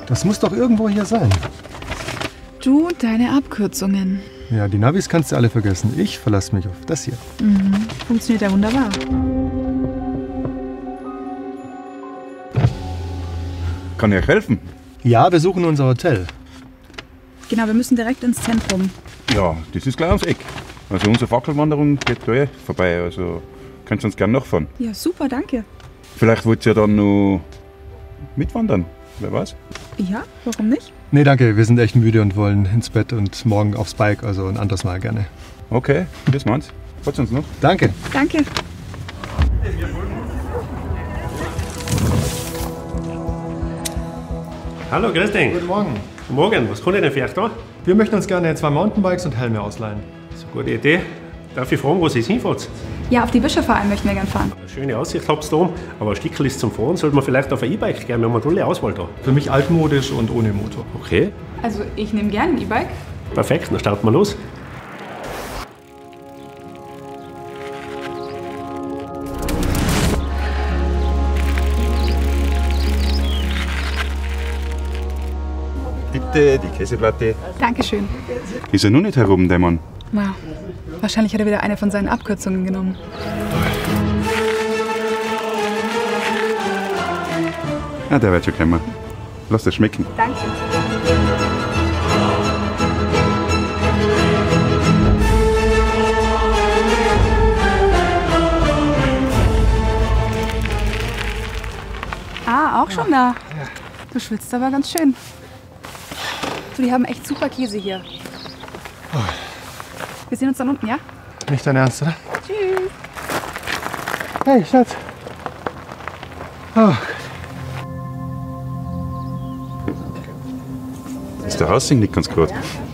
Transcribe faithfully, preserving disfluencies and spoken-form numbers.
Das muss doch irgendwo hier sein. Du, deine Abkürzungen. Ja, die Navis kannst du alle vergessen. Ich verlasse mich auf das hier. Mhm. Funktioniert ja wunderbar. Kann ich euch helfen? Ja, wir suchen unser Hotel. Genau, wir müssen direkt ins Zentrum. Ja, das ist gleich ums Eck. Also unsere Fackelwanderung geht da eh vorbei. Also könnt ihr uns gerne nachfahren. Ja, super, danke. Vielleicht wollt ihr dann noch mitwandern. Wer weiß? Ja, warum nicht? Nee, danke, wir sind echt müde und wollen ins Bett und morgen aufs Bike, also ein anderes Mal gerne. Okay, bis meins. Freut uns noch. Danke. Danke. Hallo, grüß dich. Guten Morgen. Guten Morgen, was kann ich denn für euch da? Wir möchten uns gerne zwei Mountainbikes und Helme ausleihen. Das ist eine gute Idee. Darf ich fragen, wo Sie hinfahrt? Ja, auf die Bischofalm möchten wir gern fahren. Eine schöne Aussicht habt ihr da oben, aber ein Stückchen ist zum Fahren. Sollte man vielleicht auf ein E-Bike gehen, wir haben eine tolle Auswahl da. Für mich altmodisch und ohne Motor. Okay, Also, ich nehme gerne ein E-Bike. perfekt, dann starten wir los. Bitte, die Käseplatte. Dankeschön. Ist er noch nicht herum, der Mann? Wow. Wahrscheinlich hat er wieder eine von seinen Abkürzungen genommen. Ja, der wird schon kommen. Lass das schmecken. Danke. Ah, auch schon da. Du schwitzt aber ganz schön. Du, die haben echt super Käse hier. Wir sehen uns dann unten, ja? Nicht dein Ernst, oder? Tschüss. Hey, Schatz. Oh. Ist der Haussing nicht ganz gut?